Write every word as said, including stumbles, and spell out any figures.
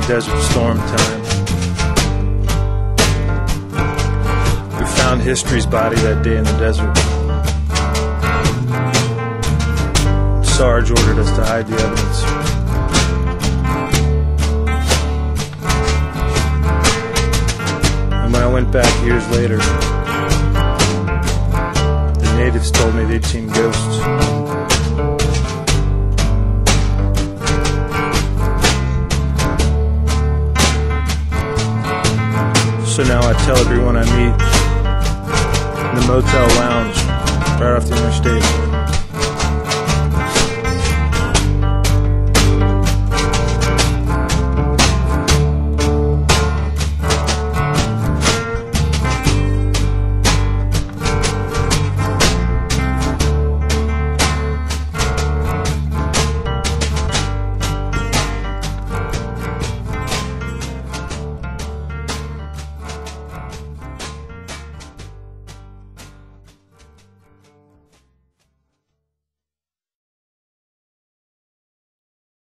Desert Storm time. We found history's body that day in the desert. Sarge ordered us to hide the evidence. And when I went back years later, the natives told me they'd seen ghosts. So now I tell everyone I meet in the Motel lounge right off the interstate.